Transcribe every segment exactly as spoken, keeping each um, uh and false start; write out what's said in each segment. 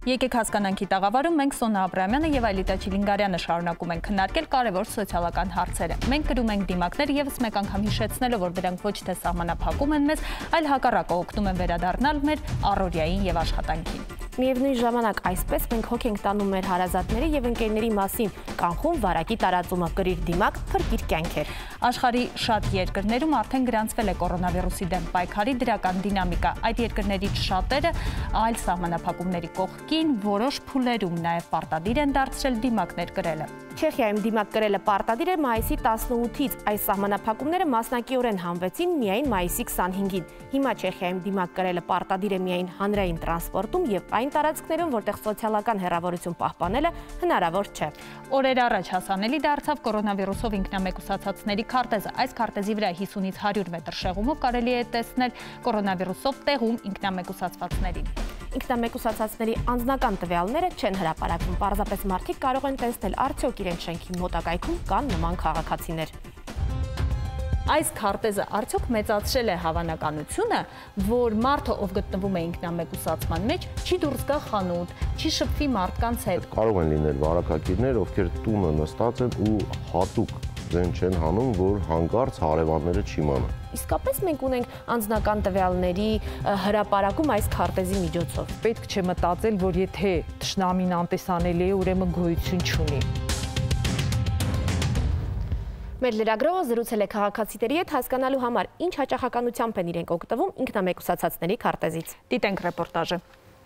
Եկեք հասկանանքի տաղավարում մենք Սոնա Աբրահամյանը եւ Այլիտա Չիլինգարյանը շարունակում ենք քննարկել կարևոր սոցիալական հարցերը։ Մենք կրում ենք դիմակներ եւս մեկ անգամ հիշեցնելով, որ դրանք ոչ թե սահմանափակում են մեզ, այլ հակառակը օգնում են վերադառնալ մեր առօրյային եւ աշխատանքին։ Միևնույն ժամանակ այսպես մենք հոգ ենք տանում մեր հարազատների եւ ընկերների մասին, կանխում վարակի տարածումը, կրիր դիմակ, փրկիր կյանքեր։ Աշխարհի շատ երկրներում արդեն գրանցվել է կորոնավիրուսի դեմ պայքարի դրական դինամիկա։ Այդ երկրներից շատերը այլ սահմանափակումների կողքին որոշ փուլերում նաև պարտադիր են դարձրել դիմակներ կրելը։ Չեխիայում դիմակ կրելը պարտադիր է մայիսի տասնութից, այս սահմանափակումները մասնակիորեն հանվեցին միայն մայիսի քսանհինգին։ Հիմա Չեխիայում դիմակ կրելը պարտադիր է միայն հանրային տրանսպորտում եւ այն տարածքներում, որտեղ սոցիալական հեռավորություն պահպանելը հնարավոր չէ։ Օրեր առաջ հասանելի դարձավ կորոնավիրուսով ինքնամեկուսացածների քարտեզը։ Այս քարտեզի վրա հիսունից հարյուր մետր շեղումով կարելի է տեսնել կորոնավիրուսով տեղում ինքնամեկուսացվածներին։ Ինքնամեկուսացածների անձնական տվյալները չեն հրապարակվում, պարզապես մարդիկ կարող են տեսնել արդյոք իրենց շենքի մոտակայքում կան նման քաղաքացիներ։ Այս քարտեզը արդյոք մեծացրել է հավանականությունը, որ մարդը, ով գտնվում է ինքնամեկուսացման մեջ, չի դուրս գա խանութ, չի շփվի մարդկանց հետ։ Կարող են լինել վարակագիրներ, ովքեր տունը նստած են ու հատուկ ձեն չեն հանում, որ հանկարծ հարևանները չիմանան։ Իսկապես մենք ունենք անձնական տվյալների հրապարակում այս քարտեզի միջոցով։ Պետք չէ մտածել, որ եթե թշնամին անտեսանելի է, ուրեմն գոյություն չունի։ Մեր լրագրողը զրուցել է քաղաքացիների հետ հասկանալու համար, ինչ հաճախականությամբ են իրենք օգտվում ինքնամեկուսացածների քարտեզից։ Դիտենք ռեպորտաժը։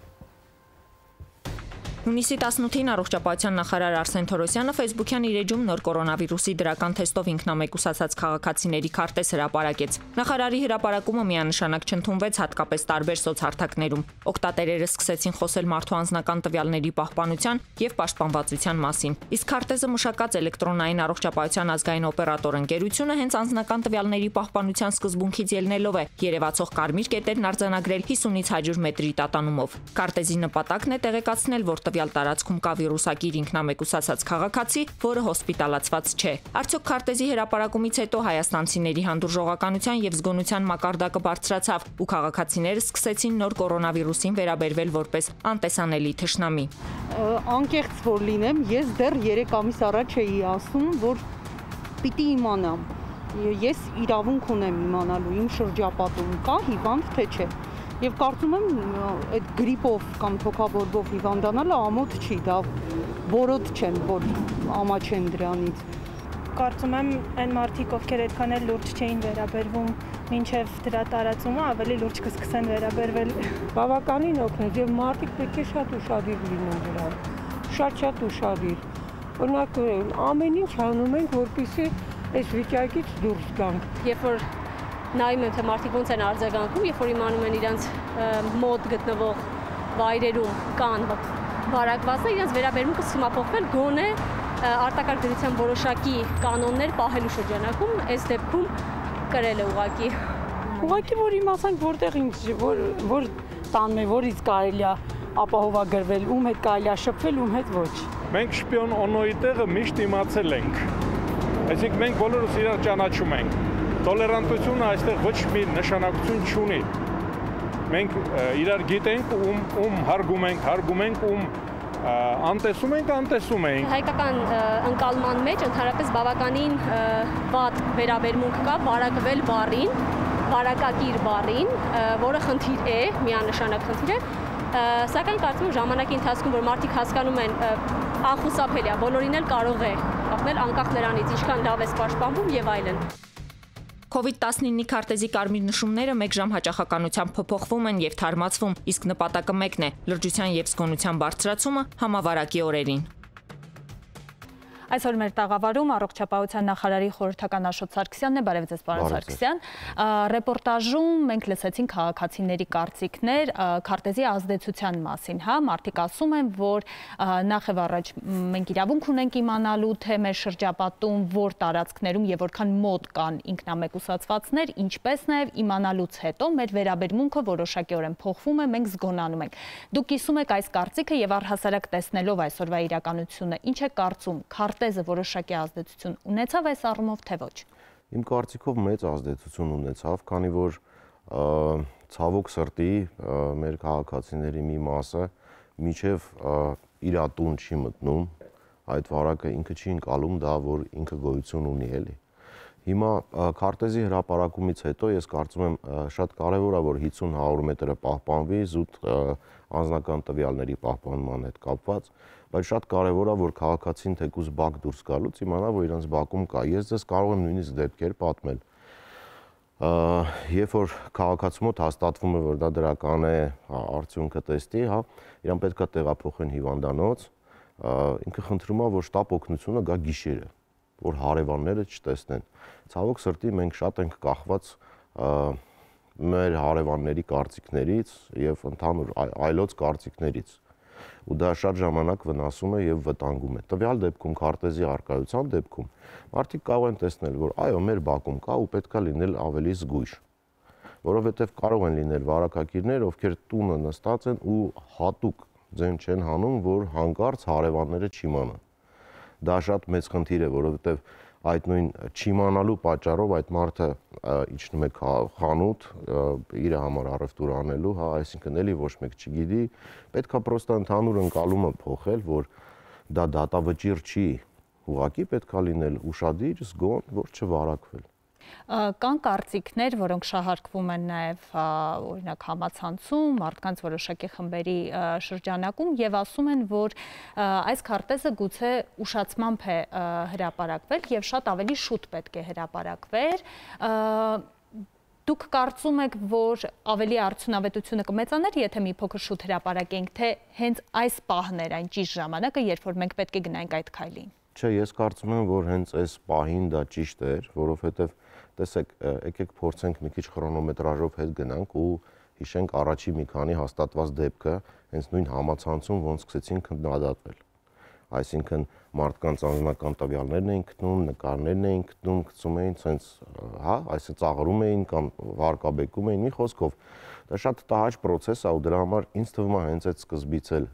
Հունիսի տասնութին առողջապահության նախարար Արսեն Թորոսյանը Facebook-յան իր էջում նոր կորոնավիրուսի դրական թեստով ինքնամեկուսացած քաղաքացիների քարտեզ հրապարակեց։ Նախարարի հրապարակումը միանշանակ չընդունվեց հատկապես տարբեր սոցհարթակներում։ Օգտատերերը սկսեցին խոսել մարդու անձնական տվյալների պահպանության եւ պաշտպանվածության մասին։ Իսկ քարտեզը մշակած էլեկտրոնային առողջապահության ազգային օպերատոր ընկերությունը հենց անձնական տվյալների պահպանության սկզբունքից ելնելով է երևացող կարմիր կետերն արձանագրել հիսունից հարյուր մետրի տատանումով։ Քարտեզի նպատակն է տեղեկացնել, որ տվյալ տարածքում կա վիրուսակիր ինքնամեկուսացած քաղաքացի, որը հոսպիտալացված չէ։ Արդյոք քարտեզի հրապարակումից հետո հայաստանցիների հանդուրժողականության եւ զգոնության մակարդակը բարձրացավ ու քաղաքացիները սկսեցին նոր կորոնավիրուսին վերաբերվել որպես անտեսանելի թշնամի։ Անկեղծ որ լինեմ, ես դեռ երեք ամիս առաջ էի ասում, որ պիտի իմանամ։ Ես իրավունք ունեմ իմանալու իմ շրջապատում կա հիվանդ թե չէ։ Եվ կարծում եմ այդ գրիպով կամ թոքաբորբով հիվանդանալը ամոթ չի, դա որոտ չեն, որ ամաչեն դրանից։ Կարծում եմ այն մարդիկ, ովքեր այդքան էլ լուրջ չէին վերաբերվում մինչև դրա տարածումը, ավելի լուրջ կսկսեն վերաբերվել։ Բավականին օգնեց եւ մարդիկ պետք է շատ ուշադիր լինեն դրան։ Շատ-շատ ուշադիր։ Օրինակ ամեն ինչ անում ենք, որպեսզի այս վիճակից դուրս գանք։ Երբ որ նայում եմ, թե մարդիկ ոնց են արձագանքում, երբ որ իմանում են իրենց մոտ գտնվող վայրերում կան վարակվածներ, իրենց վերաբերմունքը սկսում է փոխվել, գոնե արտակարգ դրության որոշակի կանոններ պահելու շրջանակում, այս դեպքում կրել է ուղղակի։ Ուղղակի որ իմացանք, որտեղ ինձ որ որ տանն է, որից կարելի է ապահովագրվել, ում հետ կարելի է շփվել, ում հետ ոչ։ Մենք շպիոն օնոյի տեղը միշտ իմացել ենք։ Այսինքն մենք բոլորս իրար ճանաչում ենք։ Տոլերանտությունը այստեղ ոչ մի նշանակություն չունի։ Մենք իրար գիտենք, ում ում հարգում ենք, հարգում ենք, ում անտեսում ենք, անտեսում ենք։ Հայկական ընկալման մեջ ընդհանրապես բավականին վատ վերաբերմունք կա վարակվել բառին, վարակակիր բառին, որը խնդիր է, միանշանակ խնդիր է, սակայն կարծում եմ ժամանակի ընթացքում, որ մարդիկ հասկանում են անխուսափելի է, բոլորին էլ կարող է կապնել անկախ նրանից, ինչքան լավ է պաշտպանվում եւ այլն։ Կովիդ տասնինի քարտեզի կարմիր նշումները մեկ ժամ հաճախականությամբ փոփոխվում են եւ թարմացվում, իսկ նպատակը մեկն է՝ լրջության եւ զգոնության բարձրացումը համավարակի օրերին։ Այսօր մեր տաղավարում առողջապահության նախարարի խորհրդական Աշոտ Սարգսյանն է, բարև ձեզ պարոն Սարգսյան։ Ռեպորտաժում մենք լսեցինք քաղաքացիների կարծիքներ քարտեզի ազդեցության մասին, հա, մարդիկ ասում են, որ նախ եւ առաջ մենք իրավունք ունենք իմանալու, թե մեր շրջապատում որ տարածքներում եւ որքան մոտ կան ինքնամեկուսացվածներ, ինչպես նաեւ իմանալուց հետո մեր վերաբերմունքը որոշակիորեն փոխվում է, մենք զգոնանում ենք։ Դուք կիսում եք այս կարծիքը եւ առհասարակ տեսնելով այսօրվա իրականությունը, ինչ է կարծում, քարտեզը որոշակի ազդեցություն ունեցավ այս առումով, թե ոչ։ Իմ կարծիքով մեծ ազդեցություն ունեցավ, քանի որ ցավոք սրտի մեր քաղաքացիների մի մասը մինչև իր տուն չի մտնում, այդ վարակը ինքը չի ընկալում դա, որ ինքը գոյություն ունի, էլի։ Հիմա քարտեզի հրապարակումից հետո ես կարծում եմ շատ կարևոր է, որ հիսուն հարյուր մետրը պահպանվի զուտ անձնական տվյալների պահպանման հետ կապված, բայց շատ կարևոր է, որ քաղաքացին թեկուզ բակ դուրս գալուց իմանա, որ իրենց բակում կա։ Ես ձեզ կարող եմ նույնիսկ դեպքեր պատմել։ Երբ որ քաղաքացու մոտ հաստատվում է, որ դա դրական է, արդյունքը տեստի, հա, իրան պետք է տեղափոխեն հիվանդանոց, ինքը խնդրում է, որ շտապ օգնությունը գա գիշերը, որ հարևանները չտեսնեն։ Ցավոք սրտի մենք շատ ենք կախված մեր հարևանների կարծիքներից եւ ընդհանուր այլոց կարծիքներից։ Ու դա շատ ժամանակ վնասում է եւ վտանգում է։ Տվյալ դեպքում քարտեզի արկայության դեպքում մարդիկ կարող են տեսնել, որ այո, մեր բակում կա ու պետքա լինել ավելի զգույշ, որովհետեւ կարող են լինել վարակագիրներ, ովքեր տունը նստած են ու հատուկ ձեն չեն հանում, որ հանկարծ հարևանները չիմանան։ Դա շատ մեծ խնդիր է, որովհետեւ այդ նույն չիմանալու պատճառով այդ մարդը իջնում է խանութ իր համար առևտուր անելու, հա, այսինքն էլի ոչ մեկ չգիտի, պետքա պրոստը ընդհանուր ընկալումը փոխել, որ դա դատավճիռ չի, ուղղակի պետքա լինել ուշադիր, զգոն, որ չվարակվել։ Կան կարծիքներ, որոնք շահարկվում են նաև օրինակ համացանցում, մարդկանց որոշակի խմբերի շրջանակում եւ ասում են, որ այս քարտեզը գուցե ուշացմամբ է հրապարակվել եւ շատ ավելի շուտ պետք է հրապարակվեր։ Դուք կարծում եք, որ ավելի արդյունավետությունը կմեծանար, եթե մի փոքր շուտ հրապարակենք, թե հենց այս պահն էր այն ճիշտ ժամանակը, երբ որ մենք պետք է գնանք այդ քայլին։ Չէ, ես կարծում եմ, որ հենց այս պահին դա ճիշտ էր, որովհետեւ տեսեք, եկեք փորձենք մի քիչ քրոնոմետրաժով հետ գնանք ու հիշենք առաջի մի քանի հաստատված դեպքը, հենց նույն համացանցում ոնց սկսեցին քննադատվել։ Այսինքն մարդկանց անձնական տվյալներն էին գտնում, նկարներն էին գտնում, գցում էին ցենց, հա, այսինքն ծաղրում էին կամ վարկաբեկում էին, մի խոսքով, դա շատ տհաճ process է ու դրա համար ինձ թվում է հենց այդ սկզբից էլ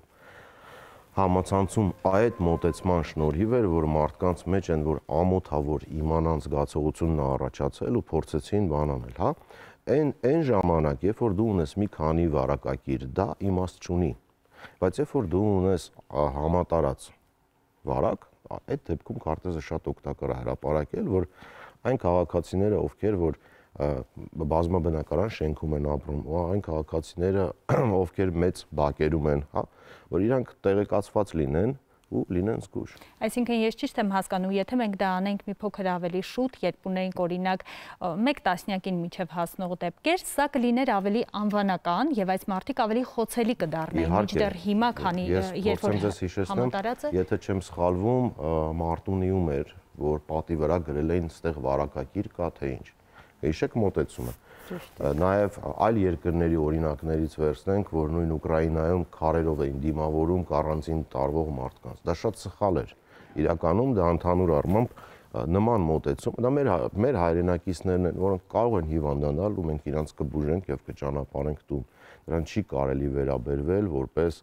համացանցում այդ մոտեցման շնորհիվ էր, որ մարդկանց մեջ են, որ ամոթավոր իմանան զգացողությունն առաջացել ու փորձեցին բան անել, հա։ Այն այն ժամանակ, երբ որ դու ունես մի քանի վարակագիր, դա իմաստ չունի, բայց երբ որ դու ունես համատարած վարակ, այդ դեպքում քարտեզը շատ օգտակար է հրապարակել, որ այն քաղաքացիները, ովքեր որ բազմաբնակարան շենքում են ապրում, ու այն քաղաքացիները, ովքեր մեծ բակերում են, հա, որ իրանք տեղեկացված լինեն ու լինեն զգույշ։ Այսինքն ես ճիշտ եմ հասկանում, եթե մենք դա անենք մի փոքր ավելի շուտ, երբ ունենք օրինակ մեկ տասնյակին միջև հասնող դեպքեր, սա կլիներ ավելի անվանական եւ այս մարդիկ ավելի խոցելի կդառնային, մինչդեռ հիմա քանի երբ որ համատարած է։ Եթե չեմ սխալվում, Մարտունիում էր, որ պատի վրա գրել էին ստեղ վարակագիր կա թե ինչ։ Հիշեք մոտեցումը։ Նաև այլ երկրների օրինակներից վերցնենք, որ նույն Ուկրաինայում քարերով էին դիմավորում կառանցին տարվող մարդկանց։ Դա շատ սխալ էր։ Իրականում դա ընդհանուր առմամբ նման մոտեցում, դա մեր մեր հայրենակիցներն են, որոնք կարող են հիվանդանալ ու մենք իրանց կբուժենք եւ կճանապարհենք տուն։ Դրան չի կարելի վերաբերվել որպես,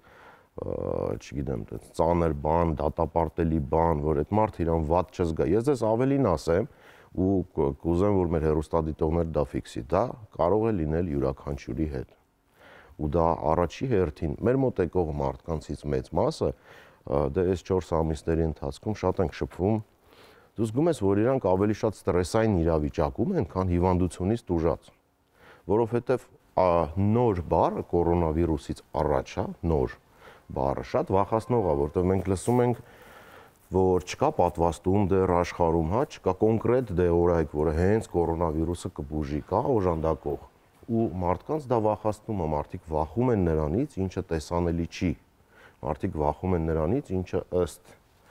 չգիտեմ, ծանր բան, դատապարտելի բան, որ այդ մարդը իրան վատ չզգա։ Ես ձեզ ավելին ասեմ, ու կուզեմ, որ մեր հեռուստադիտողները դա ֆիքսի, դա կարող է լինել յուրաքանչյուրի հետ։ Ու դա առաջի հերթին մեր մոտ եկող մարդկանցից մեծ մասը, դե այս չորս ամիսների ընթացքում շատ ենք շփվում, դու զգում ես, որ իրանք ավելի շատ ստրեսային իրավիճակում են, քան հիվանդությունից տուժած, որովհետև նոր բառը կորոնավիրուսից առաջ, հա, նոր բառը շատ վախեցնող է, որտեղ մենք լսում ենք որ չկա պատվաստում դեռ աշխարհում, հա, չկա կոնկրետ դեղորայք, որը հենց կորոնավիրուսը կբուժի, կա օժանդակող։ Ու մարդկանց դա վախեցնում է, մարդիկ վախում են նրանից, ինչը տեսանելի չի։ Մարդիկ վախում են նրանից, ինչը ըստ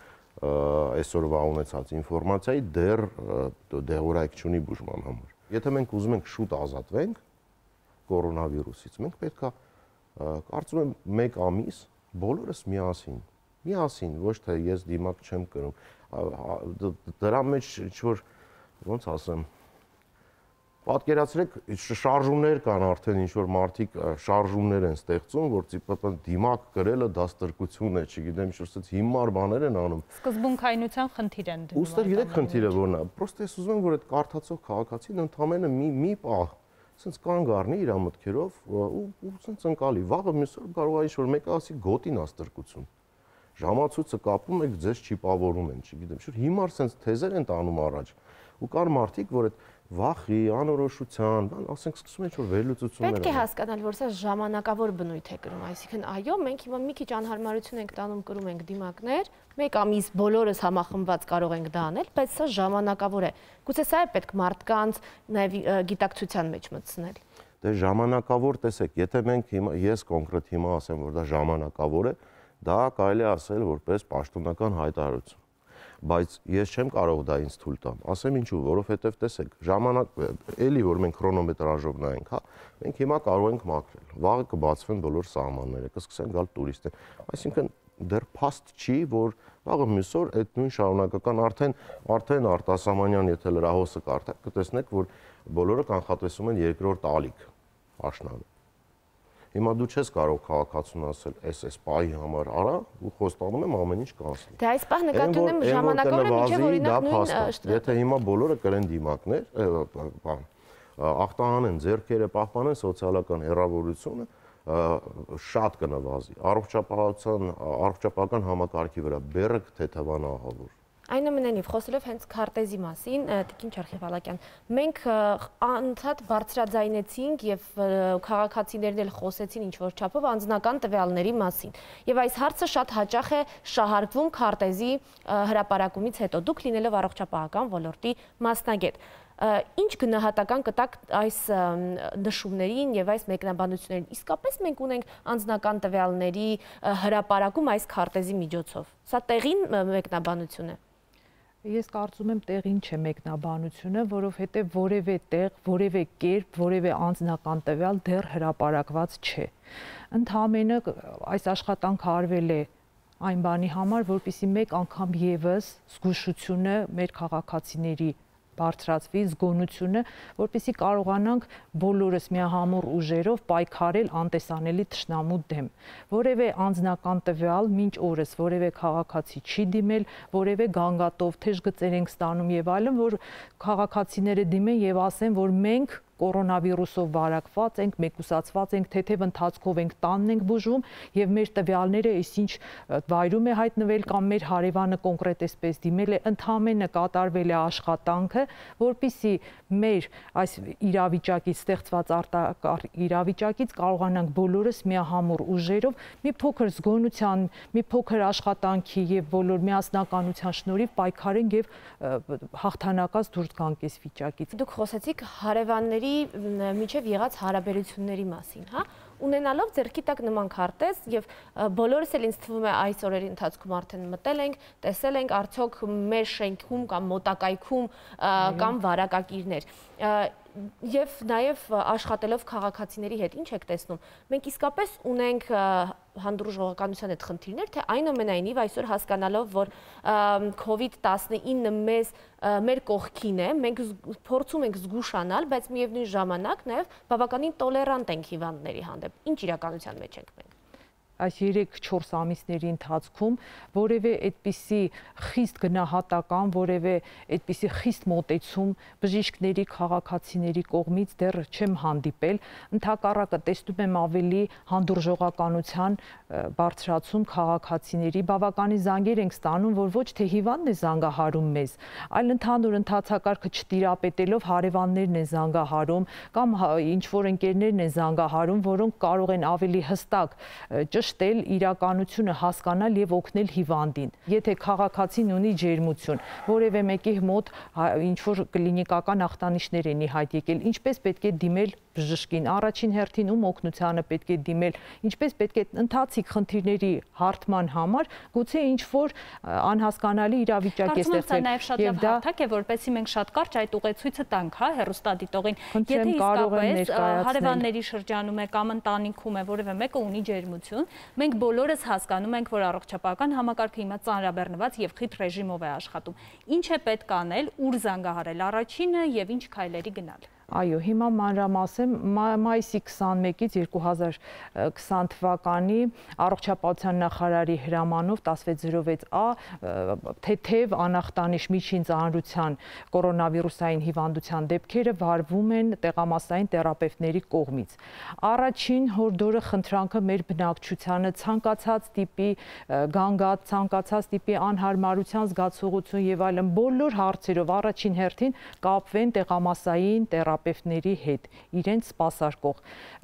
այսօրվա ունեցած ինֆորմացիայի դեռ դեղորայք չունի բուժման համար։ Եթե մենք ուզում ենք շուտ ազատվենք կորոնավիրուսից, մենք պետք է, կարծում եմ, մեկ ամիս բոլորս միասին Միասին, ոչ թե ես դիմակ չեմ կրում, դրա մեջ ինչ-որ, ոնց ասեմ, պատկերացրեք, շարժումներ կան արդեն, ինչ-որ մարդիկ շարժումներ են ստեղծում, որ դիմակ կրելը դաստարկություն է, չգիտեմ, ինչ-որ հիմար բաներ են անում։ Սկզբունքայնության խնդիր են դնում։ Ուստեր գիտեք խնդիրը որն է, պրոստը ես ուզում եմ, որ այդ կարդացող քաղաքացին ընդամենը մի պահ Սենց կանգ առնի իր մտքերով ու սենց ընկալի։ Վաղը մյուս օր կարող է ինչ-որ մեկը ասի գոտին աստրկություն։ Ժամացույցը կապում եք, ձեզ չիպավորում են, չգիտեմ, շուտ հիմար սենց թեզեր են տանում առաջ։ Ու կար մարդիկ, որ այդ վախի, անորոշության, բան, ասենք սկսում են ինչ-որ վերլուծություններ։ Պետք է հասկանալ, որ սա ժամանակավոր բնույթ է կրում, այսինքն այո, մենք հիմա մի քիչ անհարմարություն ենք տանում, կրում ենք դիմակներ, մեկ ամիս բոլորս համախմբված կարող ենք դա անել, բայց սա ժամանակավոր է։ Գուցե սա է պետք մարդկանց նաև գիտակցության մեջ մտցնել։ Դե ժամանակավոր, տեսեք, եթե մենք հիմա ես կոնկրետ հիմա ասեմ, որ դա ժամանակավոր է, դա կարելի ասել որպես պաշտոնական հայտարարություն։ Բայց ես չեմ կարող դա ինձ թույլ տամ։ Ասեմ ինչու, որովհետև տեսեք, ժամանակ էլի որ մենք քրոնոմետրաժով նայենք, հա, մենք հիմա կարող ենք մաքրել։ Վաղը կբացվեն բոլոր սահմանները, կսկսեն գալ տուրիստներ։ Այսինքն դեռ փաստ չի, որ վաղը մյուս օր այդ նույն շարունակական արդեն արդեն արտասահմանյան, եթե լրահոսը կարդաք, կտեսնեք, որ բոլորը կանխատեսում են երկրորդ ալիք աշնանը։ Հիմա դու չես կարող քաղաքացուն ասել, էս էս պահի համար արա ու խոստանում եմ ամեն ինչ կանցնի։ Դե այս պահ նկատի ունեմ ժամանակավորը մինչև օրինակ նույն եթե հիմա բոլորը կրեն դիմակներ, բան, ախտահանեն ձեռքերը, պահպանեն սոցիալական հեռավորությունը, շատ կնվազի։ Առողջապահության առողջապահական համակարգի վրա բեռը կթեթևանա ահավոր։ Այնուամենայնիվ, խոսելով հենց քարտեզի մասին, Տիկին Չարխիվալակյան, մենք անընդհատ բարձրաձայնեցինք եւ քաղաքացիներն էլ խոսեցին ինչ-որ չափով անձնական տվյալների մասին։ Եվ այս հարցը շատ հաճախ է շահարկվում քարտեզի հրապարակումից հետո, դուք լինելով առողջապահական ոլորտի մասնագետ։ Ինչ գնահատական կտակ այս նշումներին եւ այս մեկնաբանություններին։ Իսկապես մենք ունենք անձնական տվյալների հրապարակում այս քարտեզի միջոցով։ Սա տեղին մեկնաբանություն է։ Ես կարծում եմ տեղին չէ մեկնաբանությունը, որովհետև որևէ տեղ, որևէ կերպ, որևէ անձնական տվյալ դեռ հրապարակված չէ։ Ընդհանրապես այս աշխատանքը արվել է այն բանի համար, որպեսզի մեկ անգամ եւս զգուշությունը մեր քաղաքացիների բարձրացվի, զգոնությունը, որպեսզի կարողանանք բոլորս միահամուռ ուժերով պայքարել անտեսանելի թշնամու դեմ։ Որևէ անձնական տվյալ մինչ օրս որևէ քաղաքացի չի դիմել, որևէ գանգատով թեժ գծեր ենք ստանում եւ այլն, որ քաղաքացիները դիմեն եւ ասեն, որ մենք կորոնավիրուսով վարակված ենք, մեկուսացված ենք, թեթև ընթացքով ենք, տանն ենք բուժվում եւ մեր տվյալները այսինչ վայրում է հայտնվել կամ մեր հարևանը կոնկրետ էսպես դիմել է, ընդհանրապես կատարվել է աշխատանքը, որպիսի մեր այս իրավիճակից ստեղծված արտակարգ իրավիճակից կարողանանք բոլորս միահամուռ ուժերով մի փոքր զգոնության, մի փոքր աշխատանքի եւ բոլոր միասնականության շնորհիվ պայքարենք եւ հաղթանակած դուրս գանք այս վիճակից։ Դուք խոսեցիք հարևանների միջև եղած հարաբերությունների մասին, հա, ունենալով ձեռքի տակ նման քարտեզ եւ բոլորս էլ ինձ թվում է այս օրերի ընթացքում արդեն մտել ենք, տեսել ենք արդյոք մեր շենքում կամ մոտակայքում կամ վարակակիրներ եւ նաեւ աշխատելով քաղաքացիների հետ ինչ եք տեսնում։ Մենք իսկապես ունենք հանդուրժողականության այդ խնդիրներ, թե այնուամենայնիվ այսօր հասկանալով, որ քովիդ տասնինը մեզ մեր կողքին է, մենք փորձում ենք զգուշանալ, բայց միևնույն ժամանակ նաեւ բավականին տոլերանտ ենք հիվանդների հանդեպ։ Ինչ իրականության մեջ ենք մենք։ Այս երեք-չորս ամիսների ընթացքում որևէ այդպիսի խիստ գնահատական, որևէ այդպիսի խիստ մոտեցում բժիշկների, քաղաքացիների կողմից դեռ չեմ հանդիպել, ընդհակառակը տեսնում եմ ավելի հանդուրժողականության բարձրացում քաղաքացիների, բավականին զանգեր ենք ստանում, որ ոչ թե հիվանդն է զանգահարում մեզ, այլ ընդհանուր ընթացակարգը չտիրապետելով հարևաններն են զանգահարում կամ ինչ որ ընկերներն են զանգահարում, որոնք կարող են ավելի հստակ ճշտել իրականությունը, հասկանալ եւ օգնել հիվանդին։ Եթե քաղաքացին ունի ջերմություն, որևէ մեկի մոտ ինչ որ կլինիկական ախտանիշներ են ի հայտ եկել, ինչպես պետք է դիմել բժշկին, առաջին հերթին ում օգնությանը պետք է դիմել, ինչպես պետք է ընթացիկ խնդիրների հարթման համար, գուցե ինչ որ անհասկանալի իրավիճակ է ստեղծվել եւ դա հարթակ է, որպեսզի մենք շատ կարճ այդ ուղեցույցը տանք, հա, հեռուստադիտողին։ Եթե իսկապես հարևանների շրջանում է կամ ընտանիքում է որևէ մեկը ունի ջերմություն, մենք բոլորս հասկանում ենք, որ առողջապահական համակարգը հիմա ծանրաբեռնված եւ խիտ ռեժիմով է աշխատում։ Ինչ է պետք անել, ուր զանգահարել առաջինը եւ ինչ քայլերի գնալ։ Այո, հիմա մանրամասն մայիսի քսանմեկից երկու հազար քսան թվականի առողջապահության նախարարի հրամանով տասնվեց զրո վեց Ա թեթև անախտանիշ միջին ծանրության կորոնավիրուսային հիվանդության դեպքերը վարվում են տեղամասային թերապևտների կողմից։ Առաջին հորդորը խնդրանքը մեր բնակչությանը ցանկացած տիպի գանգատ, ցանկացած տիպի անհարմարության զգացողություն եւ այլն բոլոր հարցերով առաջին հերթին կապվեն տեղամասային թերապևտների հետ, իրենց սպասարկող։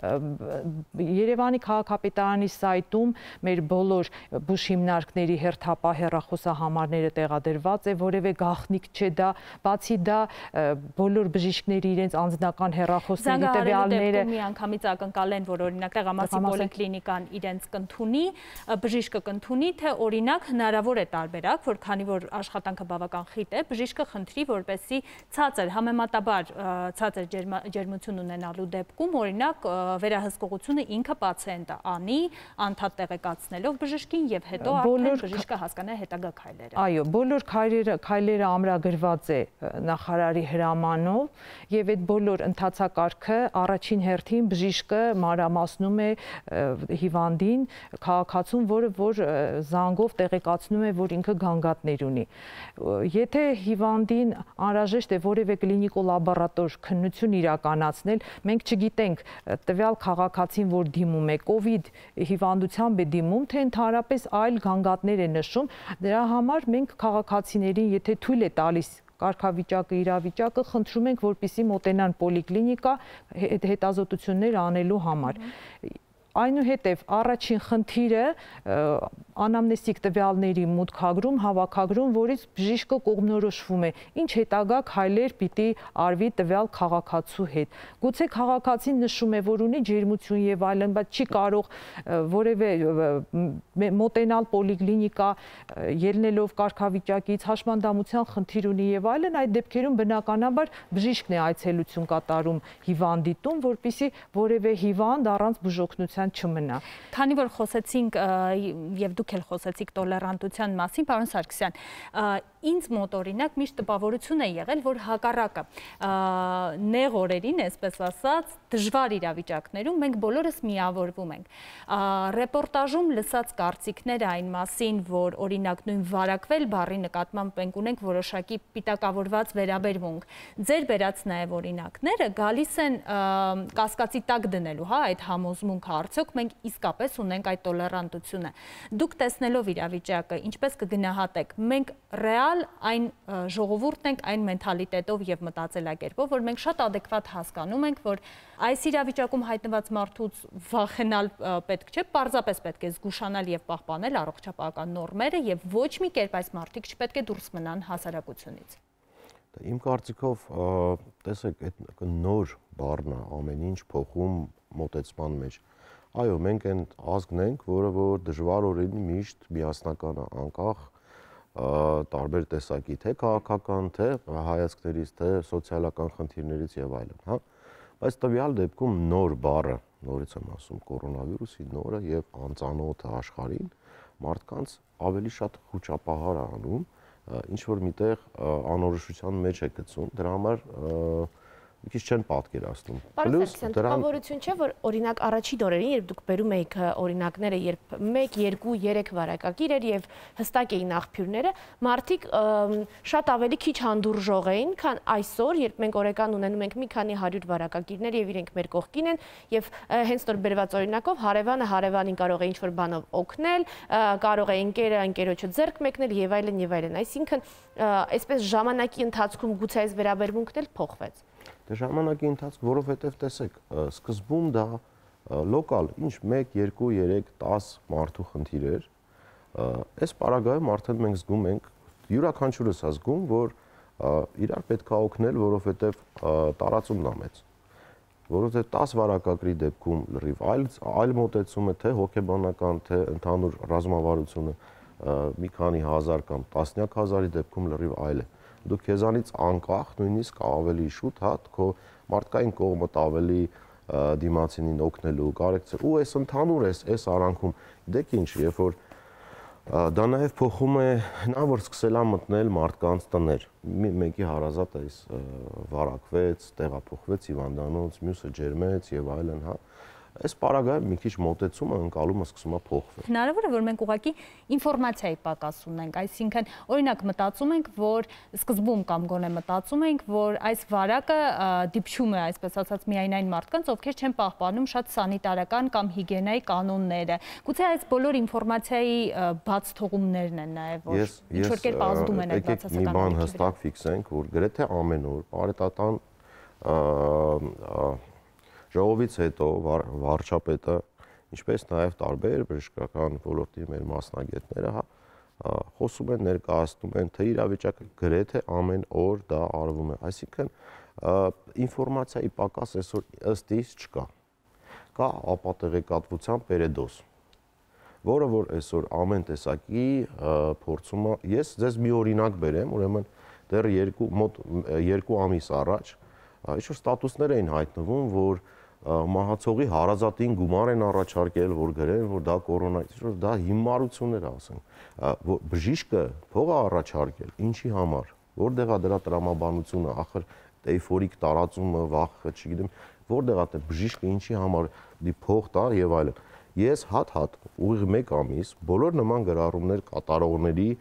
Երևանի քաղաքապետարանի սայտում մեր բոլոր բուժ հիմնարկների հերթապահ հեռախոսահամարները տեղադրված է, որևէ գաղտնիք չէ դա, բացի դա բոլոր բժիշկների իրենց անձնական հեռախոսների տվյալները միանգամից ակնկալեն, որ օրինակ տեղամասի պոլիկլինիկան իրենց կընդունի, բժիշկը կընդունի, թե օրինակ հնարավոր է տարբերակ, որ քանի որ աշխատանքը բավական խիտ է, բժիշկը խնդրի, որպեսզի ցածր համեմատաբար ցածր ջերմություն ունենալու դեպքում օրինակ վերահսկողությունը ինքը պացիենտը անի, անդադ տեղեկացնելով բժշկին եւ հետո արդեն բժիշկը հասկանա հետագա քայլերը։ Այո, բոլոր քայլերը քայլերը ամրագրված է նախարարի հրամանով եւ այդ բոլոր ընթացակարգը առաջին հերթին բժիշկը մանրամասնում է հիվանդին, քաղաքացուն, որը որ զանգով տեղեկացնում է, որ ինքը գանգատներ ունի։ Եթե հիվանդին անհրաժեշտ է որևէ կլինիկո լաբորատոր քննություն իրականացնել, մենք չգիտենք տվյալ քաղաքացին, որ դիմում է կովիդ հիվանդությամբ է դիմում, թե ընդհանրապես այլ գանգատներ է նշում, դրա համար մենք քաղաքացիներին, եթե թույլ է տալիս կարգավիճակը, իրավիճակը, խնդրում ենք, որպեսզի մոտենան պոլիկլինիկա հետազոտություններ անելու համար։ Այնուհետև առաջին խնդիրը անամնեստիկ տվյալների մուտքագրում, հավաքագրում, որից բժիշկը կողմնորոշվում է, ինչ հետագա քայլեր պիտի արվի տվյալ քաղաքացու հետ։ Գուցե քաղաքացին նշում է, որ ունի ջերմություն եւ այլն, բայց չի կարող որևէ մոտենալ պոլիկլինիկա, ելնելով կարգավիճակից, հաշմանդամության խնդիր ունի եւ այլն, այդ դեպքերում բնականաբար բժիշկն է այցելություն կատարում հիվանդի տուն, որպեսզի որևէ հիվանդ առանց բուժօգնության չմնա։ Քանի որ խոսեցինք եւ դուք էլ խոսեցիք տոլերանտության մասին, պարոն Սարգսյան, ինձ մոտ օրինակ միշտ տպավորություն է եղել, որ հակառակը նեղ օրերին, այսպես ասած, դժվար իրավիճակներում մենք բոլորս միավորվում ենք։ Ռեպորտաժում լսած կարծիքները այն մասին, որ օրինակ նույն վարակվել բառի նկատմամբ մենք ունենք որոշակի պիտակավորված վերաբերմունք։ Ձեր բերած նաև օրինակները գալիս են կասկածի տակ դնելու, հա, այդ համոզմունքը արդյոք մենք իսկապես ունենք այդ տոլերանտությունը։ Դուք տեսնելով իրավիճակը, ինչպես կգնահատեք, մենք ռեալ այն ժողովուրդն ենք այն մենթալիտետով եւ մտածելակերպով, որ մենք շատ adekvat հասկանում ենք, որ այս իրավիճակում հայտնված մարդուց վախենալ պետք չէ, պարզապես պետք է զգուշանալ եւ պահպանել առողջապահական նորմերը եւ ոչ մի կերպ այս մարդիկ չպետք է դուրս մնան հասարակությունից։ Իմ կարծիքով, տեսեք, այդ նոր բառն է ամեն ինչ փոխում մոտեցման մեջ։ Այո, մենք այն ազգն ենք, որը որ դժվար օրերին միշտ միասնական է, անկախ տարբեր տեսակի, թե քաղաքական, թե հայացքներից, թե սոցիալական խնդիրներից եւ այլն, հա։ Բայց տվյալ դեպքում նոր բառը, նորից եմ ասում, կորոնավիրուսի նորը եւ անծանոթը աշխարհին մարդկանց ավելի շատ խոճապահար է անում, ինչ որ միտեղ անորոշության մեջ է գցում, դրա համար մի քիչ չեն պատկերացնում։ Պլյուս տպավորություն չէ, որ օրինակ առաջին օրերին, երբ դուք բերում էիք օրինակները, երբ մեկ, երկու, երեք վարակագիր էր եւ հստակ էին աղբյուրները, մարդիկ շատ ավելի քիչ հանդուրժող էին, քան այսօր, երբ մենք օրական ունենում ենք մի քանի հարյուր վարակագիրներ եւ իրենք մեր կողքին են եւ հենց նոր բերված օրինակով հարևանը հարևանին կարող է ինչ-որ բանով օգնել, կարող է ընկերը ընկերոջը ձեռք մեկնել եւ այլն եւ այլն։ Այսինքն այսպես ժամանակի ընթացքում գուցե այս վերաբերմունքն էլ փոխվեց։ Դե ժամանակի ընթացքում, որովհետև տեսեք, սկզբում դա լոկալ, ինչ մեկ, երկու, երեք, դաս մարդու խնդիր էր, այս պարագայում արդեն մենք զգում ենք, յուրաքանչյուրս է զգում, որ իրար պետք է օգնել, որովհետև տարածումն է մեծ, որովհետև տաս վարակագրի դեպքում լրիվ այլ այլ մոտեցում է, թե հոգեբանական, թե ընդհանուր ռազմավարությունը մի քանի հազար կամ տասնյակ հազարի դեպքում լրիվ այլ է։ Դու քեզանից անկախ նույնիսկ ավելի շուտ, հա, քո մարդկային կողմդ ավելի դիմացինին օգնելու կարեկցը ու այս ընդհանուր էս այս արանքում դեք ինչ, երբ որ Դա նաև փոխում է նա, որ սկսել է մտնել մարդկանց տներ։ Մեկի հարազատ այս վարակվեց, տեղափոխվեց հիվանդանոց, մյուսը ջերմեց եւ այլն, հա։ Այս պարագայում մի քիչ մոտեցումը ընկալումը սկսում է փոխվել։ Հնարավոր է, որ մենք ուղղակի ինֆորմացիայի պակաս ունենք, այսինքն օրինակ մտածում ենք, որ սկզբում կամ գոնե մտածում ենք, որ այս վարակը դիպչում է, այսպես ասած, միայն այն մարդկանց, ովքեր չեն պահպանում շատ սանիտարական կամ հիգիենայի կանոնները։ Գուցե այս բոլոր ինֆորմացիայի բաց թողումներն են նաև, որ ինչ որ կերպ ազդում են այդ բացասական։ Մի բան հստակ ֆիքսենք, որ գրեթե ամեն օր բարետատան ժողովից հետո վարչապետը, ինչպես նաև տարբեր բժշկական ոլորտի մեր մասնագետները, հա, խոսում են, ներկայացնում են, թե իրավիճակը գրեթե ամեն օր դա արվում է։ Այսինքն ինֆորմացիայի պակաս այսօր ըստ իս չկա։ Կա ապատեղեկատվության պերեդոս, որը որ այսօր ամեն տեսակի փորձում է, ես ձեզ մի օրինակ բերեմ, ուրեմն դեռ երկու մոտ երկու ամիս առաջ ինչ-որ ստատուսներ էին հայտնվում, որ մահացողի հարազատին գումար են առաջարկել, որ գրեն, որ դա կորոնա, ինչ-որ դա հիմարություններ ասենք, որ բժիշկը փող է առաջարկել, ինչի համար, որտեղ է դրա տրամաբանությունը, ախր էյֆորիկ տարածումը, վախը, չգիտեմ, որտեղ է բժիշկը ինչի համար դի փող տա եւ այլն։ Ես հատ-հատ ուղիղ մեկ ամիս բոլոր նման գրառումներ կատարողների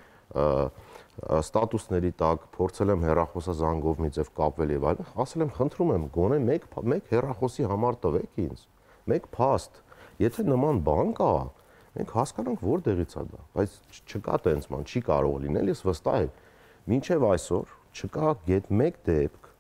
ստատուսների տակ փորձել եմ հեռախոսազանգով մի ձև կապվել եւ այլն, ասել եմ, խնդրում եմ, գոնե մեկ մեկ հեռախոսի համար տվեք ինձ, մեկ փաստ, եթե նման բան կա, մենք հասկանանք որտեղից է դա, բայց չկա տենց ման, չի կարող լինել, ես վստահ եմ, մինչեւ այսօր չկա գետ մեկ դեպք,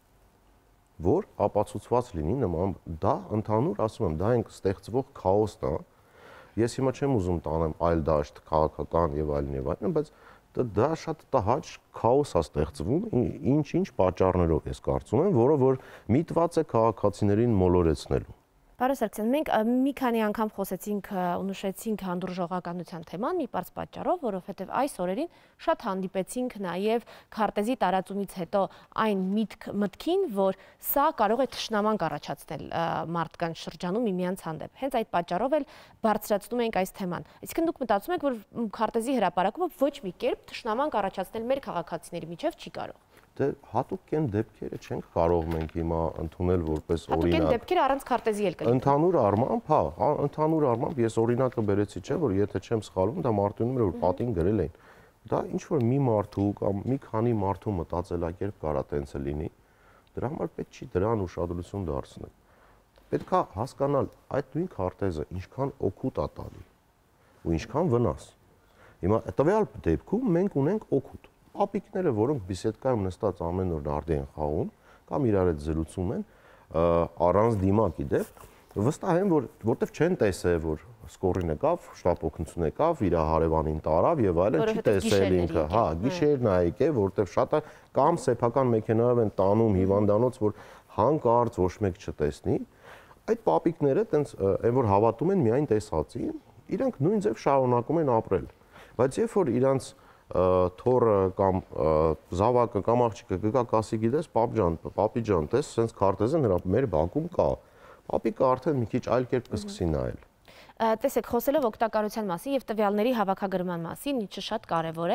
որ ապացուցված լինի նման, դա ընդհանուր, ասում եմ, դա ենք ստեղծվող քաոսն է, ես հիմա չեմ ուզում տանեմ այլ դաշտ քաղաքական եւ այլն եւ այլն, բայց դա շատ տհաճ քաոս է ստեղծվում, ինչ-ինչ պատճառներով ես կարծում եմ, որը որ միտված է քաղաքացիներին մոլորեցնելու։ Պարոն Սարգսյան, մենք մի քանի անգամ խոսեցինք ու նշեցինք հանդուրժողականության թեման մի պարզ պատճառով, որովհետև այս օրերին շատ հանդիպեցինք նաև քարտեզի տարածումից հետո այն մտքին, որ սա կարող է թշնամանք առաջացնել մարդկանց շրջանում միմյանց հանդեպ։ Հենց այդ պատճառով էլ բարձրացնում ենք այս թեման։ Այսինքն դուք մտածում եք, որ քարտեզի հրապարակումը ոչ մի կերպ թշնամանք առաջացնել մեր քաղաքացիների միջև չի կարող։ Դե հատուկ են դեպքերը չենք կարող մենք հիմա ընդունել որպես օրինակ։ Հատուկ են դեպքերը առանց քարտեզի էլ կլինի։ Ընդհանուր առմամբ, հա, ընդհանուր առմամբ ես օրինակը բերեցի, չէ, որ եթե չեմ սխալվում, դա մարտունում էր, որ պատին գրել էին։ Դա ինչ որ մի մարդու կամ մի քանի մարդու մտածելակերպ կարա տենց լինի, դրա համար պետք չի դրան ուշադրություն դարձնել։ Պետք է հասկանալ այդ նույն քարտեզը ինչքան օգուտ է տալի ու ինչքան վնաս։ Հիմա տվյալ դեպքում մենք ունենք օգուտ։ Ապիկները, որոնք բիսեդկայում նստած ամեն օր նարդի են խաղում կամ իրար հետ զրուցում են, առանց դիմակի դեպ, վստահ եմ, որ որտեվ չեն տեսել, որ սկորին եկավ, շտապ օգնություն եկավ, իր հարևանին տարավ եւ այլն, չի տեսել ինքը, հա, գիշերն է եկել, որտեվ շատ կամ սեփական մեքենայով են տանում հիվանդանոց, որ հանկարծ ոչ մեկ չտեսնի։ Այդ պապիկները տենց այն որ հավատում են միայն տեսածին, իրանք նույն ձև շարունակում են ապրել։ Բայց երբ որ իրանք թորը կամ զավակը կամ աղջիկը գկա կասի գիտես պապ ջան, պապի ջան, տես սենց քարտեզը նրա մեր բակում կա։ Պապիկը արդեն մի քիչ այլ կերպ կսկսի նայել։ Տեսեք, խոսելով օգտակարության մասին եւ տվյալների հավաքագրման մասին, ինչը շատ կարեւոր է,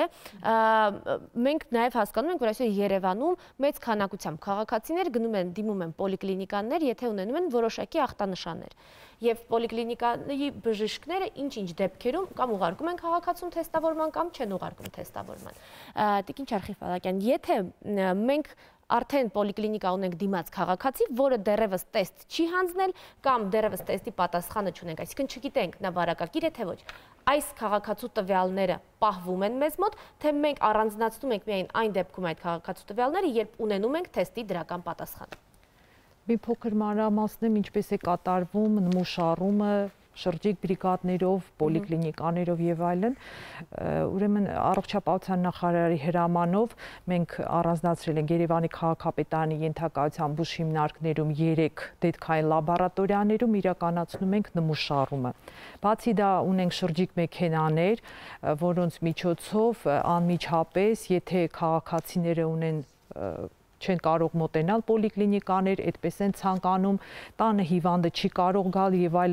մենք նաեւ հասկանում ենք, որ այսօր Երևանում մեծ քանակությամբ քաղաքացիներ գնում են, դիմում են պոլիկլինիկաներ, եթե ունենում են որոշակի ախտանշաններ։ Եվ պոլիկլինիկայի բժիշկները ինչ-ինչ դեպքերում կամ ուղարկում են քաղաքացուն թեստավորման կամ չեն ուղարկում թեստավորման։ Տիկին Չարխիվ Պալակյան, եթե մենք արդեն պոլիկլինիկա ունենք դիմաց քաղաքացի, որը դեռևս տեստ չի հանձնել կամ դեռևս տեստի պատասխանը չունենք, այսինքն չգիտենք նա վարակակիր է թե ոչ։ Այս քաղաքացու տվյալները պահվում են մեզ մոտ, թե մենք առանձնացնում ենք միայն այն դեպքում այդ քաղաքացու տվյալները, երբ ունենում ենք թեստի դրական պատասխան։ Մի փոքր մանրամասնեմ, ինչպես է կատարվում նմուշառումը շրջիկ բրիգադներով, պոլիկլինիկաներով եւ այլն, ուրեմն առողջապահության նախարարի հրամանով մենք առանձնացրել ենք Երևանի քաղաքապետարանի ենթակայության բուժ հիմնարկներում երեք դետքային լաբորատորիաներում իրականացնում ենք նմուշառումը։ Բացի դա ունենք շրջիկ մեքենաներ, որոնց միջոցով անմիջապես, եթե քաղաքացիները ունեն չեն կարող մոտենալ պոլիկլինիկաներ, այդպես են ցանկանում, տանը հիվանդը չի կարող գալ եւ այլն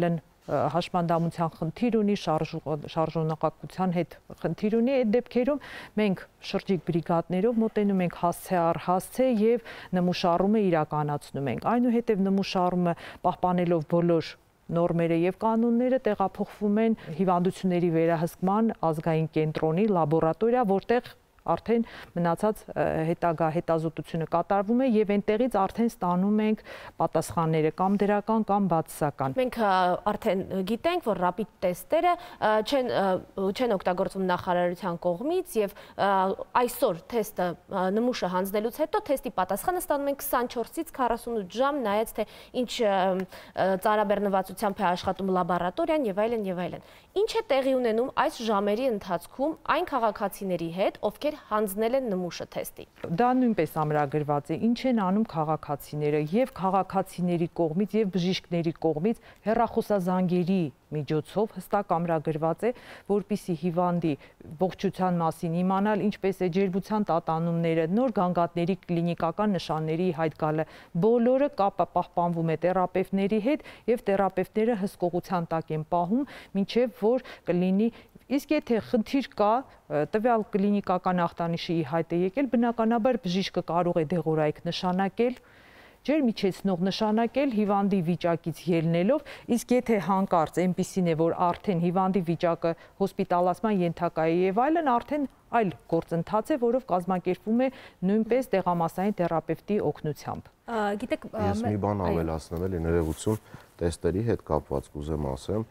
հաշմանդամության խնդիր ունի, շարժունակության հետ խնդիր ունի, այդ դեպքերում մենք շրջիկ բրիգադներով մոտենում ենք հասցե առ հասցե եւ նմուշառումը իրականացնում ենք։ Այնուհետև նմուշառումը պահպանելով բոլոր նորմերը եւ կանոնները տեղափոխվում են հիվանդությունների վերահսկման ազգային կենտրոնի լաբորատորիա, որտեղ արդեն մնացած հետագա հետազոտությունը կատարվում է եւ այնտեղից արդեն ստանում ենք պատասխանները կամ դրական կամ բացասական։ Մենք արդեն գիտենք, որ ռապիդ տեստերը չեն չեն օգտագործվում նախարարության կողմից եւ այսօր թեստը նմուշը հանձնելուց հետո թեստի պատասխանը ստանում ենք քսանչորսից քառասունութ ժամ, նայած թե ինչ ծանրաբեռնվածությամբ է աշխատում լաբորատորիան եւ այլն եւ այլն։ Ինչ է տեղի ունենում այս ժամերի ընթացքում այն քաղաքացիների հետ, ովքեր հանձնել են նմուշը թեստի։ Դա նույնպես ամրագրված է, ինչ են անում քաղաքացիները եւ քաղաքացիների կողմից եւ բժիշկների կողմից հեռախոսազանգերի միջոցով հստակ ամրագրված է, որպիսի հիվանդի ողջության մասին իմանալ, ինչպես է ջերմության տատանումները, նոր գանգատների կլինիկական նշանների հայտ գալը, բոլորը կապը պահպանվում է թերապևտների հետ եւ թերապևտները հսկողության տակ են պահում, մինչեւ որ կլինի Իսկ եթե խնդիր կա, տվյալ կլինիկական ախտանիշի հայտ է եկել, բնականաբար բժիշկը կարող է դեղորայք նշանակել, ջերմիջեցնող նշանակել հիվանդի վիճակից ելնելով, իսկ եթե հանկարծ այնպիսին է, որ արդեն հիվանդի վիճակը հոսպիտալացման ենթակա է եւ այլն, արդեն այլ գործընթաց է, որով կազմակերպվում է նույնպես տեղամասային թերապևտի օգնությամբ։ Գիտեք, ես մի բան ավելացնեմ, էլի ներողություն, տեստերի հետ կապված կուզեմ ասեմ,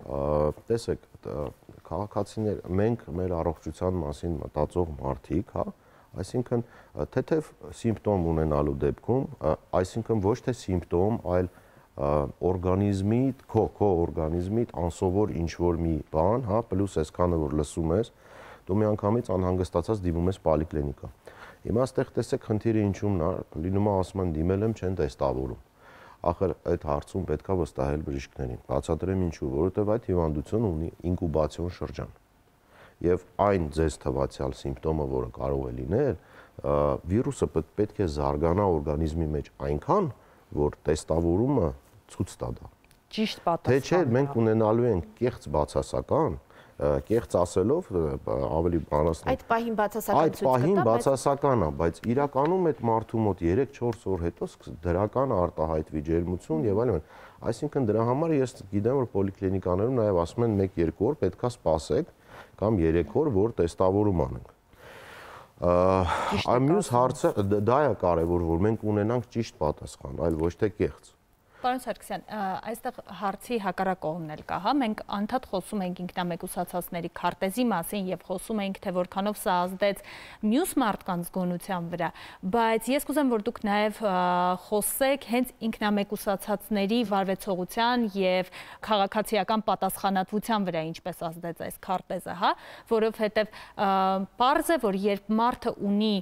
տեսեք, քաղաքացիներ, մենք մեր առողջության մասին մտածող մարդիկ, հա, այսինքն թեթև սիմպտոմ ունենալու դեպքում, այսինքն ոչ թե սիմպտոմ, այլ օրգանիզմի, քո քո օրգանիզմի անսովոր ինչ-որ մի բան, հա, պլյուս այսքանը որ լսում ես, դու միանգամից անհանգստացած դիմում ես պոլիկլինիկա։ Հիմա այստեղ տեսեք խնդիրը ինչումն է, լինում է ասում են դիմել եմ, չեն տեստավորում։ Ախր այդ հարցում պետքա վստահել բժիշկներին։ Բացատրեմ ինչու, որովհետև այդ հիվանդությունը ունի ինկուբացիոն շրջան։ Եվ այն ձեզ թվացյալ սիմպտոմը, որը կարող է լինել, վիրուսը պետք է զարգանա օրգանիզմի մեջ այնքան, որ տեստավորումը ցույց տա դա։ Ճիշտ պատասխան։ Թե չէ, մենք ունենալու ենք կեղծ բացասական, կեղծ ասելով ավելի բանացնեմ։ Այդ պահին բացասական Այդ պահին բացասական է, բայց իրականում այդ մարդու մոտ երեք-չորս օր հետո դրական արտահայտվի ջերմություն եւ այլն։ Այսինքն դրա համար ես գիտեմ, որ պոլիկլինիկաներում նաեւ ասում են մեկ-երկու օր պետքա սպասեք կամ երեք օր, որ տեստավորում անենք։ Ամյուս հարցը դա է կարևոր, որ մենք ունենանք ճիշտ պատասխան, այլ ոչ թե կեղծ։ Պարոն Սարգսյան, այստեղ հարցի հակառակ կողմն էլ կա, հա, մենք անդադ խոսում ենք ինքնամեկուսացածների քարտեզի մասին եւ խոսում ենք, թե որքանով սա ազդեց մյուս մարդկանց գոնության վրա, բայց ես կուզեմ, որ դուք նաեւ խոսեք հենց ինքնամեկուսացածների վարվեցողության եւ քաղաքացիական պատասխանատվության վրա ինչպես ազդեց այս քարտեզը, հա, որովհետեւ պարզ է, որ երբ մարդը ունի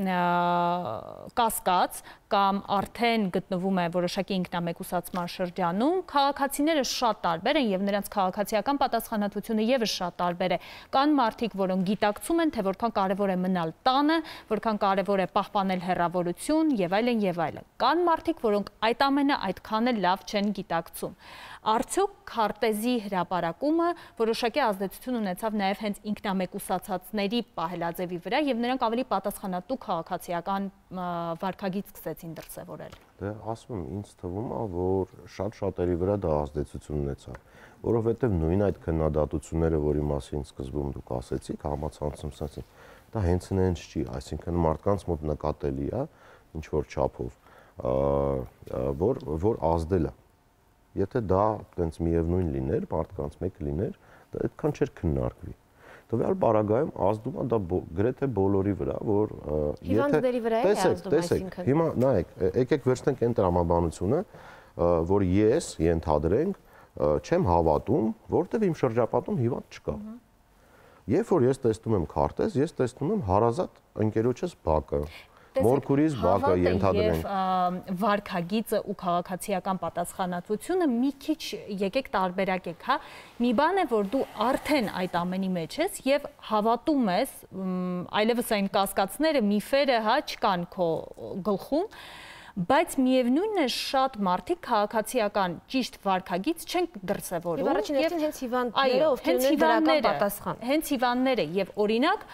կասկած կամ արդեն գտնվում է որոշակի ինքնամեկուսացման շրջանում, քաղաքացիները շատ տարբեր են եւ նրանց քաղաքացիական պատասխանատվությունը եւս շատ տարբեր է։ Կան մարդիկ, որոնք գիտակցում են, թե որքան կարեւոր է մնալ տանը, որքան կարեւոր է պահպանել հեռավորություն եւ այլն եւ այլն։ Կան մարդիկ, որոնք այդ ամենը այդքան էլ լավ չեն գիտակցում։ Արդյոք քարտեզի հրապարակումը որոշակի ազդեցություն ունեցավ նաև հենց ինքնամեկուսացածների պահելաձևի վրա եւ նրանք ավելի պատասխանատու քաղաքացիական վարքագիծ սկսեցին դրսևորել։ Դե ասում եմ, ինձ թվում է, որ շատ-շատերի վրա դա ազդեցություն ունեցավ, որովհետեւ նույն այդ քննադատությունները, որի մասին սկզբում դուք ասեցիք, համացանցում ասեցիք, դա հենց նենց չի, այսինքն մարդկանց մոտ նկատելի է ինչ որ չափով, որ որ ազդել է։ Եթե դա տենց միևնույն լիներ, մարդկանց մեկ լիներ, դա այդքան չէր քննարկվի։ Տվյալ պարագայում ազդում է դա գրեթե բոլորի վրա, որ հիվանդների վրա է ազդում, այսինքն։ Հիմա նայեք, եկեք վերցնենք այն տրամաբանությունը, որ ես ենթադրենք, չեմ հավատում, որտեղ իմ շրջապատում հիվանդ չկա։ Երբ որ ես տեսնում եմ քարտեզ, ես տեսնում եմ հարազատ ընկերոջս բակը։ Մորքուրից բակը ենթադրենք։ Եվ վարքագիծը ու քաղաքացիական պատասխանատվությունը մի քիչ եկեք տարբերակեք, հա։ Մի բան է, որ դու արդեն այդ ամենի մեջ ես եւ հավատում ես, այլևս այն կասկածները, միֆերը, հա, չկան քո գլխում, բայց միևնույնն է շատ մարդիկ քաղաքացիական ճիշտ վարքագիծ չեն դրսևորում։ Եվ առաջին հերթին հենց հիվանդները, ովքեր ունեն դրական պատասխան։ Հենց հիվանդները եւ օրինակ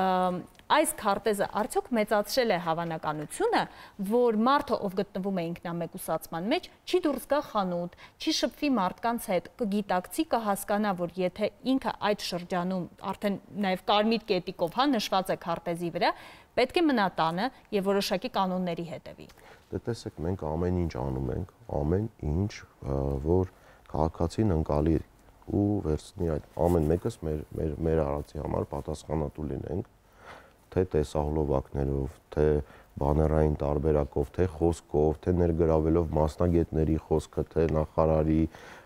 այս քարտեզը արդյոք մեծացրել է հավանականությունը, որ մարդը, ով գտնվում է ինքնամեկուսացման մեջ, չի դուրս գա խանութ, չի շփվի մարդկանց հետ, կգիտակցի, կհասկանա, որ եթե ինքը այդ շրջանում արդեն նաև կարմիր կետիկով, հա, նշված է քարտեզի վրա, պետք է մնա տանը եւ որոշակի կանոնների հետևի։ Դե տեսեք, մենք ամեն ինչ անում ենք, ամեն ինչ, որ քաղաքացին ընկալի ու վերցնի այդ ամեն մեկս մեր մեր մեր արածի համար պատասխանատու լինենք, թե տեսահոլովակներով, թե բաներային տարբերակով, թե խոսքով, թե ներգրավելով մասնագետների խոսքը, թե նախարարի,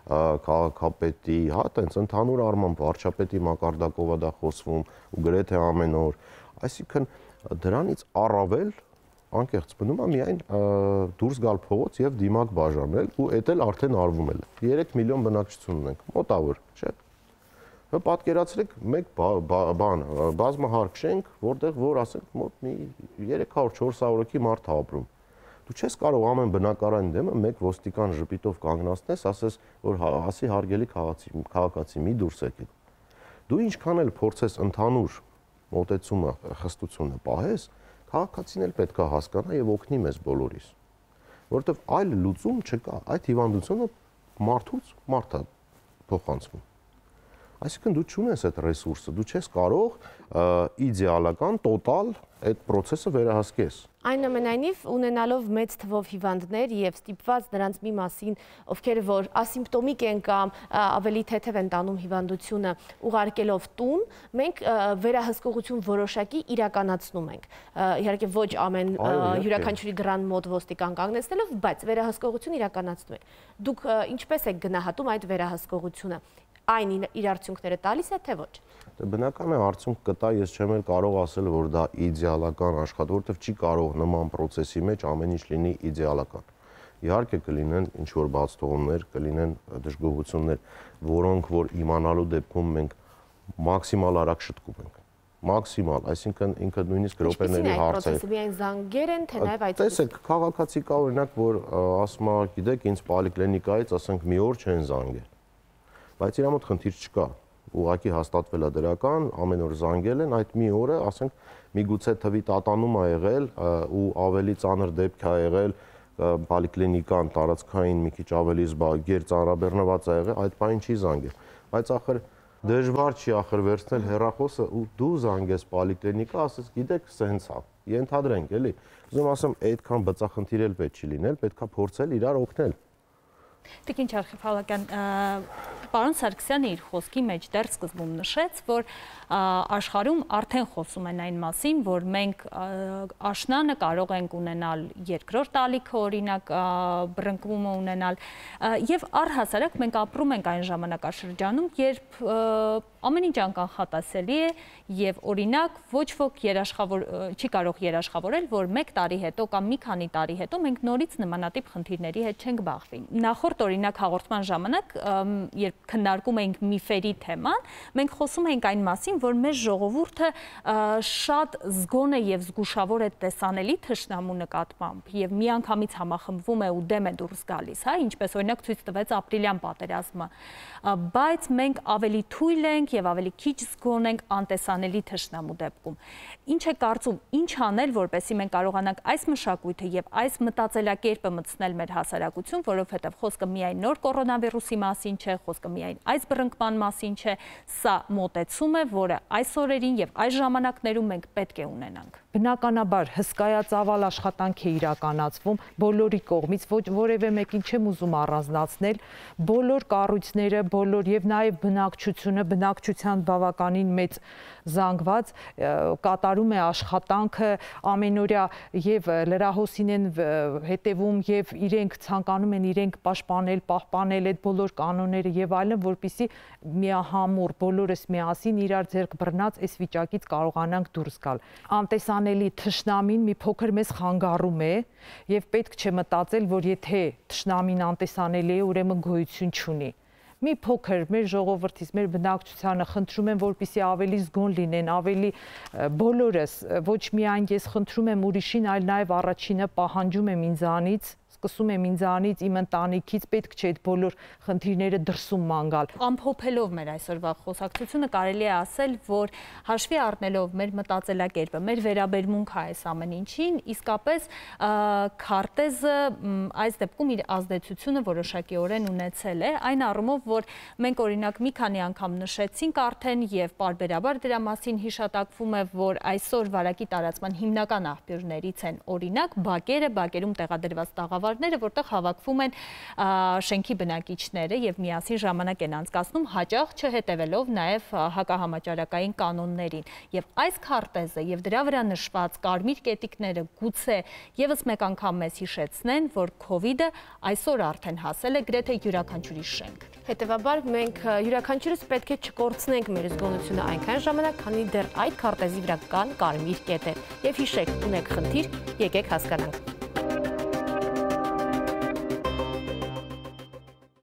քաղաքապետի, հա, տենց ընդհանուր առմամբ վարչապետի մակարդակով է դա խոսվում ու գրեթե ամեն օր։ Այսինքն դրանից առավել անկեղծ մնում է միայն դուրս գալ փողոց եւ դիմակ բաժանել ու էդ էլ արդեն արվում է։ երեք միլիոն բնակչություն ունենք, մոտավոր, չէ՞։ Պատկերացրեք մեկ բան, բազմահարկ շենք, որտեղ որ ասենք մոտ մի երեք հարյուր չորս հարյուր հոգի մարդ է ապրում։ Դու չես կարող ամեն բնակարանի դեմը մեկ ոստիկան ժպիտով կանգնացնես, ասես, որ ասի հարգելի քաղաքացի, մի դուրս եկեք։ Դու ինչքան էլ փորձես ընդհանուր մոտեցումը, խստությունը պահես, քաղաքացին էլ պետք է հասկանա եւ օգնի մեզ բոլորիս, որովհետեւ այլ լուծում չկա, այդ հիվանդությունը մարդուց մարդ է փոխանցվում։ Այսինքն դու չունես այդ ռեսուրսը, դու չես կարող իդեալական, տոտալ այդ process-ը վերահսկես։ Այնուամենայնիվ, ունենալով մեծ թվով հիվանդներ եւ ստիպված նրանց մի մասին, ովքեր որ ասիմպտոմիկ են կամ ավելի թեթև են տանում հիվանդությունը, ուղարկելով տուն, մենք վերահսկողություն որոշակի իրականացնում ենք։ Իհարկե ոչ ամեն յուրաքանչյուրի դրան մոտ ոստիկան կանգնեցնելով, բայց վերահսկողություն իրականացնում ենք։ Դուք ինչպես եք գնահատում այդ վերահսկողությունը։ Այն իր արդյունքները տալիս է թե ոչ։ Բնական է արդյունք կտա, ես չեմ էլ կարող ասել, որ դա իդեալական աշխատանք, որովհետև չի կարող նման process-ի մեջ ամեն ինչ լինի իդեալական։ Իհարկե կլինեն ինչ որ բացթողումներ, կլինեն դժգոհություններ, որոնք որ իմանալու դեպքում մենք մաքսիմալ արագ շտկում ենք։ Մաքսիմալ, այսինքն ինքը նույնիսկ րոպեների հարց է։ Ինչպիսին է այն զանգեր են, թե նաև այդ։ Տեսեք, քաղաքացի կա օրինակ, որ ասում է, գիտեք, ինձ պոլիկլինիկայից ասենք մի օր չեն զանգել։ Բայց իր մոտ խնդիր չկա, ուղղակի հաստատվել է դրական, ամեն օր զանգել են, այդ մի օրը, ասենք, միգուցե թվի տատանում է եղել ու ավելի ծանր դեպք է եղել, պոլիկլինիկան տարածքային մի քիչ ավելի գերծանրաբեռնված է եղել, այդ բանը չի զանգել։ Բայց ախր դժվար չի ախր վերցնել հեռախոսը ու դու զանգես պոլիկլինիկա, ասես, գիտեք, սենց է։ Ենթադրենք, էլի։ Ուզում ասեմ, այդքան բծախնդիր էլ պետք չի լինել, պետքա փորձել իրար օգնել։ Տիկին Չարխիփալական, պարոն Սարգսյանը իր խոսքի մեջ դեռ սկզբում նշեց, որ աշխարհում արդեն խոսում են այն մասին, որ մենք աշնանը կարող ենք ունենալ երկրորդ ալիքը, օրինակ բռնկումը ունենալ, եւ առհասարակ մենք ապրում ենք այն ժամանակաշրջանում, երբ ամեն ինչ անկանխատեսելի է եւ օրինակ ոչ ոք երաշխավոր չի կարող երաշխավորել, որ մեկ տարի հետո կամ մի քանի տարի հետո մենք նորից նմանատիպ խնդիրների հետ չենք բախվի։ Նախորդ օրինակ հաղորդման ժամանակ, երբ քննարկում էինք միֆերի թեման, մենք խոսում էինք այն մասին, որ մեր ժողովուրդը շատ զգոն է եւ զգուշավոր է տեսանելի թշնամու նկատմամբ եւ միանգամից համախմբվում է ու դեմ է դուրս գալիս, հա, ինչպես օրինակ ցույց տվեց ապրիլյան պատերազմը, բայց մենք ավելի թույլ ենք եւ ավելի քիչ զգոն ենք անտեսանելի թշնամու դեպքում։ Ինչ է կարծում, ինչ անել, որպեսզի մենք կարողանանք այս մշակույթը եւ այս մտածելակերպը մտցնել մեր հասարակություն, որովհետեւ խոսքը միայն նոր կորոնավիրուսի մասին չէ, խոսքը միայն այս բռնկման մասին չէ, սա մոտեցում է, որը այս օրերին եւ այս ժամանակներում մենք պետք է ունենանք։ Բնականաբար հսկայածավալ աշխատանք է իրականացվում բոլորի կողմից, ոչ որևէ մեկին չեմ ուզում առանձնացնել, բոլոր կառույցները, բոլոր եւ նաեւ բնակչությունը, բնակչության բավականին մեծ զանգված կատարում է աշխատանքը ամենօրյա եւ լրահոսին են հետեւում եւ իրենք ցանկանում են իրենք պաշտպանել, պահպանել այդ բոլոր կանոնները եւ այլն, որպիսի միահամուռ բոլորս միասին իրար ձեռք բռնած այս վիճակից կարողանանք դուրս գալ։ Անտեսանելի թշնամին մի փոքր մեզ խանգարում է եւ պետք չէ մտածել, որ եթե թշնամին անտեսանելի է, ուրեմն գոյություն չունի։ մի փոքր մեր ժողովրդից, մեր բնակչությանը խնդրում եմ, որպեսզի ավելի զգոն լինեն, ավելի բոլորս, ոչ միայն ես խնդրում եմ ուրիշին, այլ նաև առաջինը պահանջում եմ ինձանից, սկսում եմ ինձանից, իմ ընտանիքից, պետք չէ այդ բոլոր խնդիրները դրսում ման գալ։ Ամփոփելով մեր այսօրվա խոսակցությունը կարելի է ասել, որ հաշվի առնելով մեր մտածելակերպը, մեր վերաբերմունքը այս ամեն ինչին, իսկապես քարտեզը այս դեպքում իր ազդեցությունը որոշակիորեն ունեցել է, այն առումով, որ մենք օրինակ մի քանի անգամ նշեցինք արդեն եւ պարբերաբար դրա մասին հիշատակվում է, որ այսօր վարակի տարածման հիմնական աղբյուրներից են օրինակ բակերը, բակերում տեղադրված տաղավարները, որտեղ հավաքվում են շենքի բնակիչները եւ միասին ժամանակ են անցկացնում, հաճախ չհետևելով նաեւ հակահամաճարակային կանոններին։ Եվ այս քարտեզը եւ դրա վրա նշված կարմիր կետիկները գուցե եւս մեկ անգամ մեզ հիշեցնեն, որ քովիդը այսօր արդեն հասել է գրեթե յուրաքանչյուրի շենք։ Հետևաբար մենք յուրաքանչյուրս պետք է չկորցնենք մեր զգոնությունը այնքան ժամանակ, քանի դեռ այդ քարտեզի վրա կան կարմիր կետեր։ Եվ հիշեք, ունեք խնդիր, եկեք հասկանանք։